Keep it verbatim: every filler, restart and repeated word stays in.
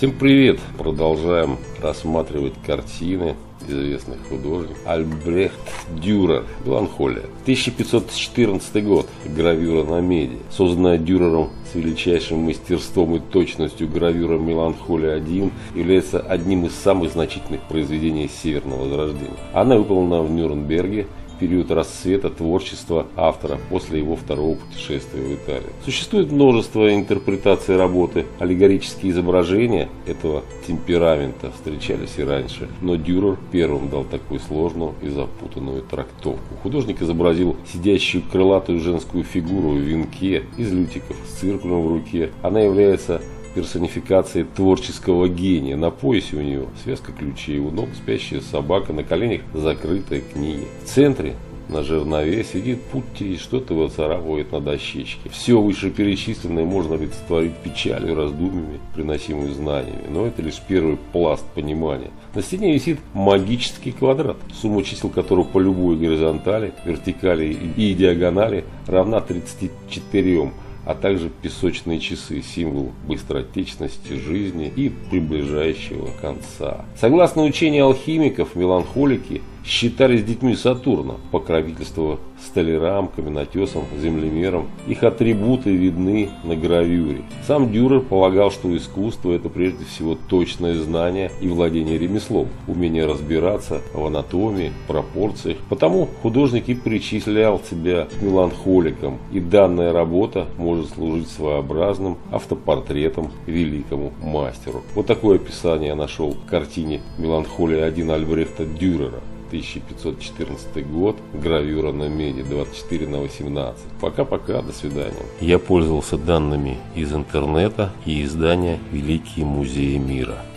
Всем привет! Продолжаем рассматривать картины известных художников. Альбрехт Дюрер, «Меланхолия». тысяча пятьсот четырнадцатый год. Гравюра на меди. Созданная Дюрером с величайшим мастерством и точностью, гравюра «Меланхолия один» является одним из самых значительных произведений Северного Возрождения. Она выполнена в Нюрнберге в период расцвета творчества автора после его второго путешествия в Италию. Существует множество интерпретаций работы. Аллегорические изображения этого темперамента встречались и раньше, но Дюрер первым дал такую сложную и запутанную трактовку. Художник изобразил сидящую крылатую женскую фигуру в венке из лютиков с циркулем в руке. Она является персонификацией творческого гения. На поясе у него связка ключей, у ног спящая собака, на коленях закрытая книга. В центре на жернове сидит Путти и что-то выцарапывает на дощечке. Все вышеперечисленное можно олицетворить печалью, раздумьями, приносимыми знаниями. Но это лишь первый пласт понимания. На стене висит магический квадрат, сумма чисел которого по любой горизонтали, вертикали и диагонали равна тридцати четырем. А также песочные часы, символ быстротечности жизни и приближающего конца. Согласно учению алхимиков, меланхолики считались детьми Сатурна, покровительство столярам, каменотесам, землемерам. Их атрибуты видны на гравюре. Сам Дюрер полагал, что искусство – это прежде всего точное знание и владение ремеслом, умение разбираться в анатомии, пропорциях. Потому художник и причислял себя к меланхоликам, и данная работа может служить своеобразным автопортретом великому мастеру. Вот такое описание я нашел в картине «Меланхолия один» Альбрехта Дюрера. тысяча пятьсот четырнадцатый год, гравюра на меди, двадцать четыре на восемнадцать. Пока-пока, до свидания. Я пользовался данными из интернета и издания «Великие музеи мира».